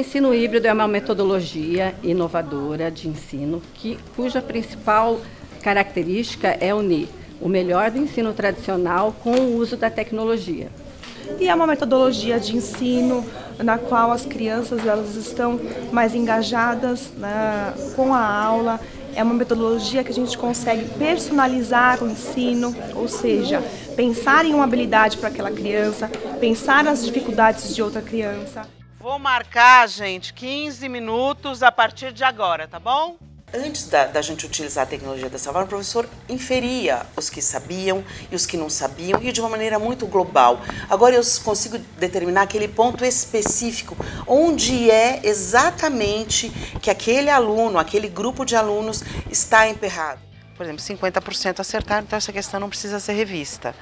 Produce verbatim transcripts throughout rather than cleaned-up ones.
ensino híbrido é uma metodologia inovadora de ensino que, cuja principal característica é unir o melhor do ensino tradicional com o uso da tecnologia. E é uma metodologia de ensino na qual as crianças elas estão mais engajadas, né, com a aula. É uma metodologia que a gente consegue personalizar o ensino, ou seja, pensar em uma habilidade para aquela criança, pensar nas dificuldades de outra criança. Vou marcar, gente, quinze minutos a partir de agora, tá bom? Antes da, da gente utilizar a tecnologia dessa forma, o professor inferia os que sabiam e os que não sabiam, e de uma maneira muito global. Agora eu consigo determinar aquele ponto específico, onde é exatamente que aquele aluno, aquele grupo de alunos está emperrado. Por exemplo, cinquenta por cento acertaram, então essa questão não precisa ser revista.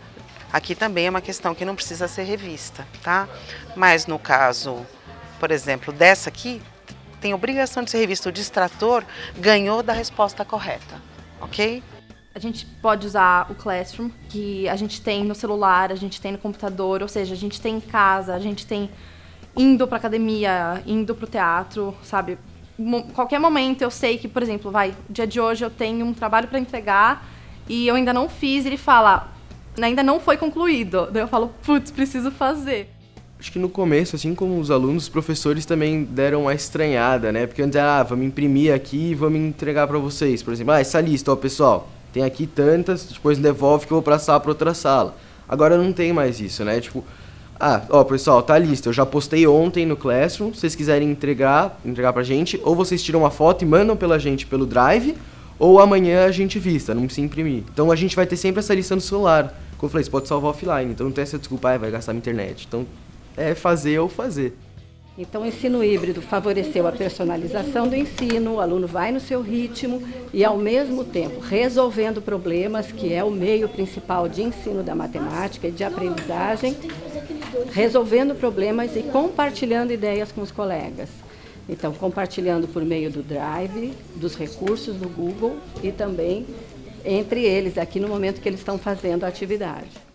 Aqui também é uma questão que não precisa ser revista, tá? Mas no caso, por exemplo, dessa aqui, tem obrigação de ser revista. O distrator ganhou da resposta correta, ok? A gente pode usar o Classroom, que a gente tem no celular, a gente tem no computador, ou seja, a gente tem em casa, a gente tem indo para academia, indo para o teatro, sabe? Qualquer momento eu sei que, por exemplo, vai, dia de hoje eu tenho um trabalho para entregar e eu ainda não fiz, e ele fala, ainda não foi concluído. Daí eu falo, putz, preciso fazer. Acho que no começo, assim como os alunos, os professores também deram uma estranhada, né? Porque antes era, ah, vamos imprimir aqui e vamos entregar para vocês. Por exemplo, ah, essa lista, ó, pessoal, tem aqui tantas, depois devolve que eu vou passar para outra sala. Agora não tem mais isso, né? Tipo, ah, ó, pessoal, tá a lista, eu já postei ontem no Classroom, se vocês quiserem entregar, entregar pra gente, ou vocês tiram uma foto e mandam pela gente pelo Drive, ou amanhã a gente vista, não precisa imprimir. Então a gente vai ter sempre essa lista no celular. Como eu falei, você pode salvar offline, então não tem essa desculpa, ah, vai gastar minha internet. Então, é fazer ou fazer. Então, o ensino híbrido favoreceu a personalização do ensino, o aluno vai no seu ritmo e, ao mesmo tempo, resolvendo problemas, que é o meio principal de ensino da matemática e de aprendizagem, resolvendo problemas e compartilhando ideias com os colegas. Então, compartilhando por meio do Drive, dos recursos do Google e também entre eles, aqui no momento que eles estão fazendo a atividade.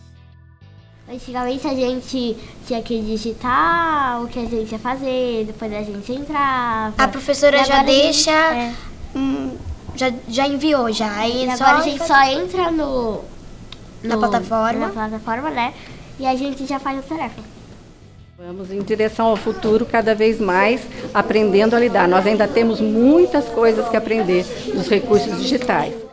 Antigamente a gente tinha que digitar o que a gente ia fazer, depois a gente entrava. A professora já deixa, é. hum, já, já enviou já. Aí e só agora a gente só entra no, no, na plataforma. Na plataforma, né? E a gente já faz a tarefa. Vamos em direção ao futuro cada vez mais, aprendendo a lidar. Nós ainda temos muitas coisas que aprender dos recursos digitais.